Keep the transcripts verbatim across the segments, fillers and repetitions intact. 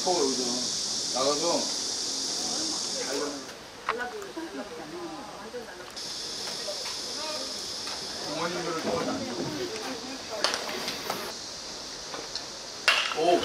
탁 여기서 나가서 부모님들을 도와줘. 오.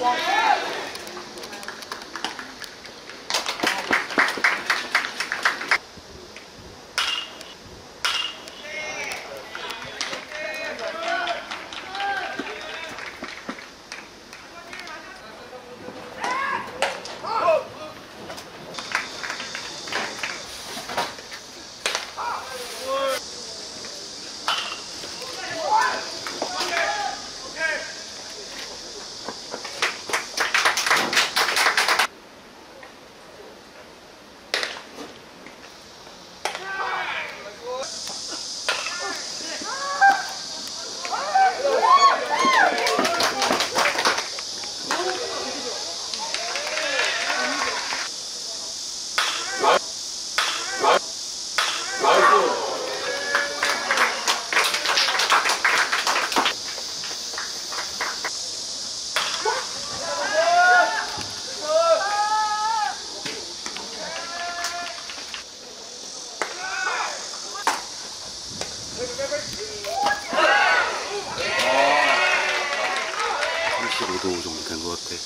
삼십오 도 정도 된 것 같아.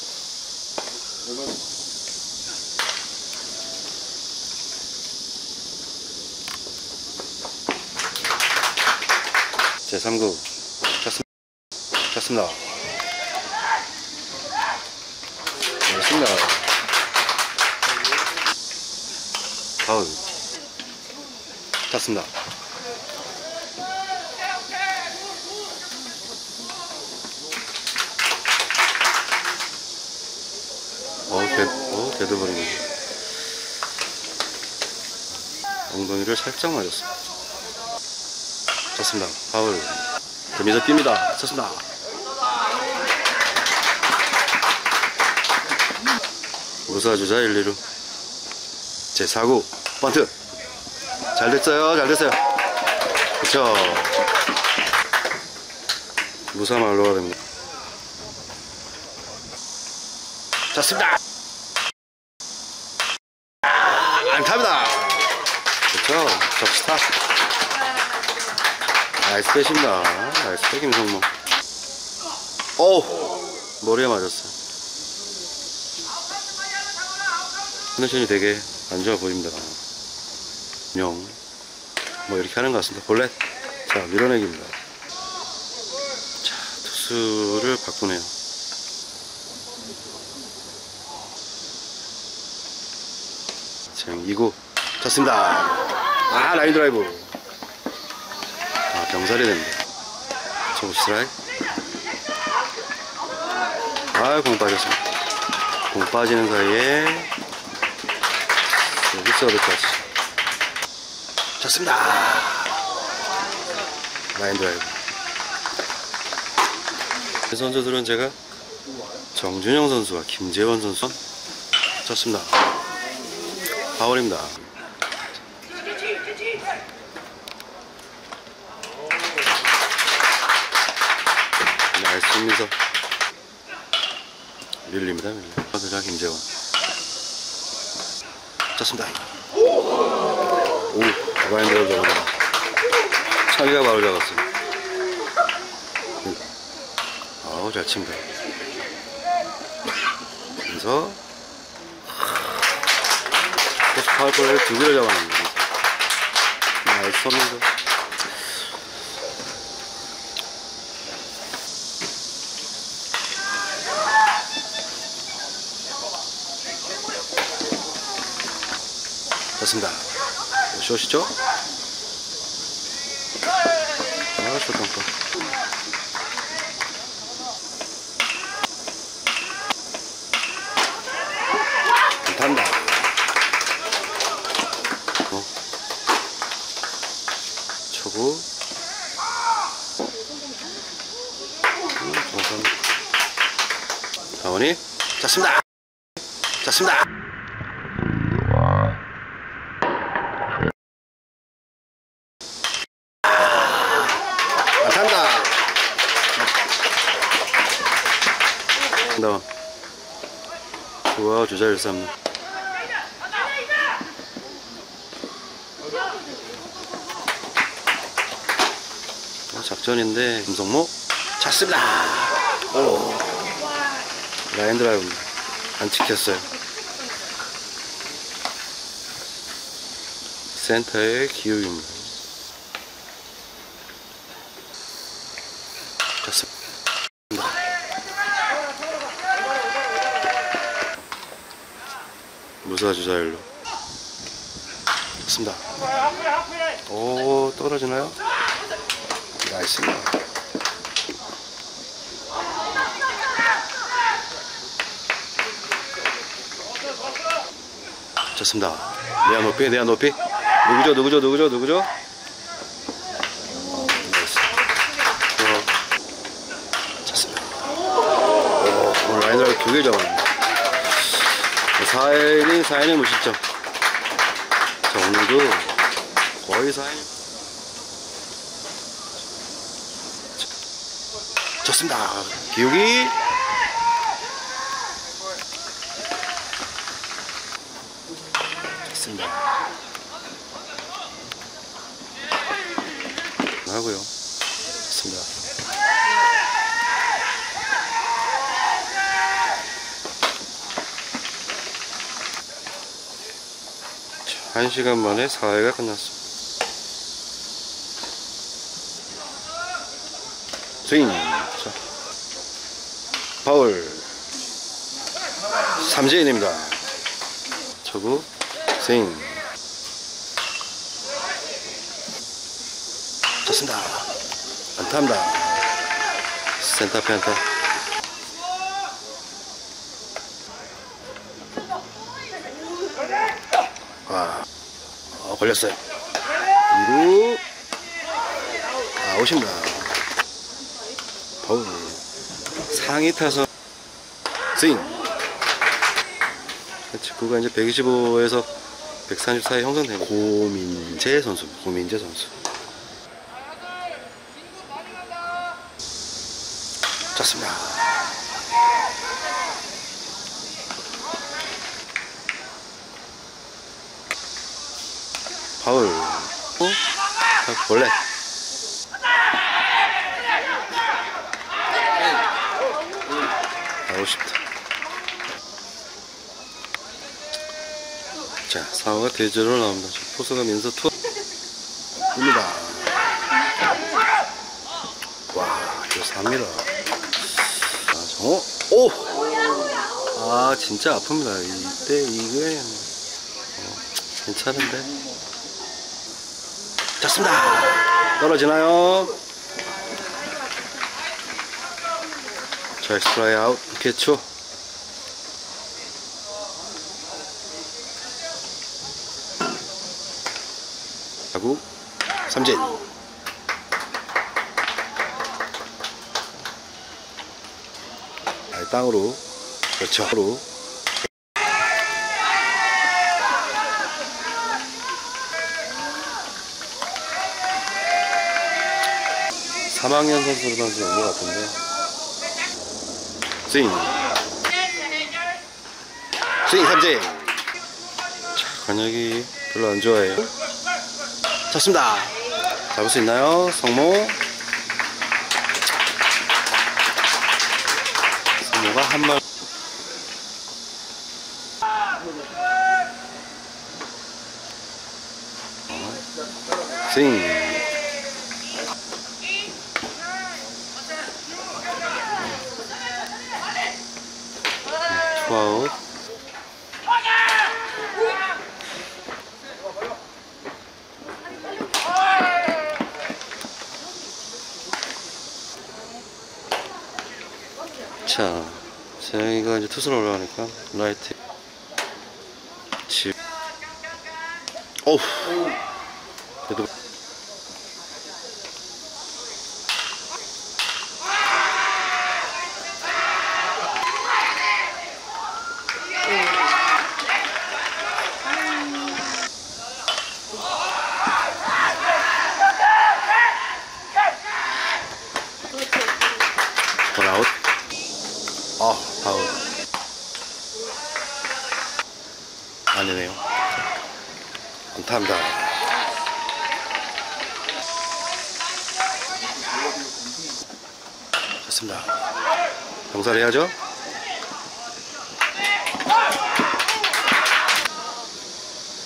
제삼 구 쳤습니다. 쳤습니다. 좋습니다. 파울. 쳤습니다. 어, 개, 어, 개도버리네. 엉덩이를 살짝 맞았어. 쳤습니다. 파울. 데미저 뜁니다. 쳤습니다. 무사주자 일, 이 루. 제사 구 번트. 잘 됐어요. 잘 됐어요. 그쵸. 무사 말로가 됩니다. 쳤습니다. 안타입니다. 그쵸. 접스타. 나이스 백입니다. 나이스 백 김성모. 어우, 머리에 맞았어요. 컨디션이 되게 안 좋아 보입니다. 영. 뭐 이렇게 하는 것 같습니다. 볼넷. 자, 밀어내기입니다. 자, 투수를 바꾸네요. 지금 이 구 쳤습니다. 아, 라인 드라이브. 아, 병살이 됩니다. 초구 스트라이크. 아, 공 빠졌습니다. 공 빠지는 사이에 여기 서드까지 쳤습니다. 라인 드라이브. 이 선수들은 제가 정준영 선수와 김재원 선수 쳤습니다. 파울입니다. 나이스 민서. 밀립니다. 밀립니다. 자, 김재원 쳤습니다. 오, 바인드를 잡았네. 차기가 바로 잡았어요. 아우, 잘 칩니다. 민서. 파울볼을 두 개를 잡아놨네요. 나이스 민서. 됐습니다. 숏이죠? 아, 숏 덩크. 탄다. 어. 초구. 음, 다원이 찼습니다. 찼습니다. 투아웃 주자 일, 삼루. 작전인데 김성모 찼습니다. 오. 라인 드라이브입니다. 안 찍혔어요. 센터의 기울입니다. 찼습니다. 무사 주자 일루. 찼습니다. 오, 떨어지나요? 나이스입니다. 좋습니다. 내야 높이, 내야 높이. 누구죠, 누구죠, 누구죠, 누구죠? 나이스. 어, 좋습니다. 오, 오늘 라인을 두 개 잡았네. 사 이닝, 사 이닝 무실점. 자, 오늘도 거의 사 이닝. 좋습니다. 기욱이 좋습니다. 하고요. 좋습니다. 한 시간 만에 사 회가 끝났습니다. 스윙. 자, 파울. 삼진입니다. 초구 스윙. 좋습니다. 안타입니다. 센터페 안타. 와, 어, 걸렸어요. 이루 아웃입니다. 파울. 상위 타선 스윙. 직구가 이제 백이십오에서 백삼십 사이 형성됩니다. 고민재 선수, 고민재 선수. 좋습니다. 파울. 어? 원래 아웃입니다. 자, 상어가 대저로 나옵니다. 포수가 면서 투입니다. 와, 이거 삽니다. 아, 정호. 오! 아, 진짜 아픕니다. 이때 이게 어, 괜찮은데. 좋습니다. 떨어지나요? 자, 스트라이 아웃. 개초. 하고 삼진. 아, 땅으로. 그렇죠. 으로. 삼 학년 선수로 선수 온 것 같은데. 스윙. 스윙 삼진. 자, 관역이 별로 안 좋아해요. 좋습니다. 잡을 수 있나요? 성모. 성모가 한 말. 스윙. 투아웃. 자, 재영이가 이제 투수로 올라가니까 라이트 집. 어우, 그래도 원 아웃. 아, 아웃. 안타입니다. 좋습니다. 병살해야죠.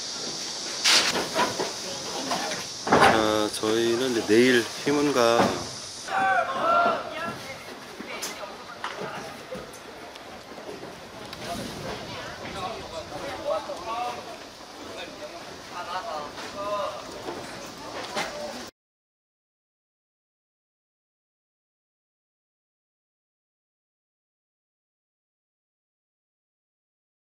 자, 저희는 이제 내일 휴문과